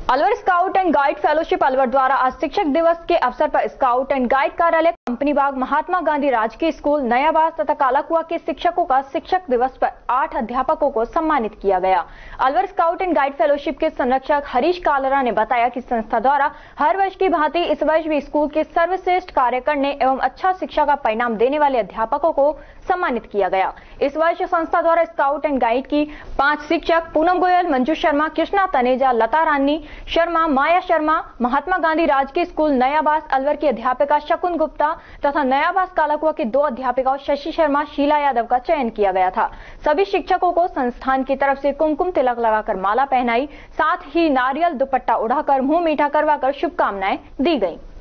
Alwar scout and guide fellowship Alwar द्वारा आज शिक्षक दिवस के अवसर पर स्काउट एंड गाइड कार्यालय कंपनी बाग महात्मा गांधी राजकीय स्कूल नयाबास तथा कालाकुआ के शिक्षकों का शिक्षक दिवस पर 8 अध्यापकों को सम्मानित किया गया। Alwar scout and guide fellowship के संरक्षक हरीश कालरा ने बताया कि संस्था द्वारा हर वर्ष की भांति इस वर्ष भी स्कूल के सर्वश्रेष्ठ कार्य करने एवं अच्छा शिक्षा का परिणाम देने वाले अध्यापकों को सम्मानित किया गया। इस वर्ष संस्था द्वारा स्काउट एंड गाइड की 5 शिक्षक पूनम गोयल, मंजू शर्मा, कृष्णा तनेजा, लता रानी शर्मा, माया शर्मा, महात्मा गांधी राजकीय स्कूल नयाबास अलवर की अध्यापिका शकुन गुप्ता तथा नयाबास कालाकुआ की 2 अध्यापिकाओं शशि शर्मा, शीला यादव का चयन किया गया था। सभी शिक्षकों को संस्थान की तरफ से कुमकुम तिलक लगाकर माला पहनाई, साथ ही नारियल दुपट्टा उड़ाकर मुंह मीठा करवाकर शुभकामनाएं दी गई।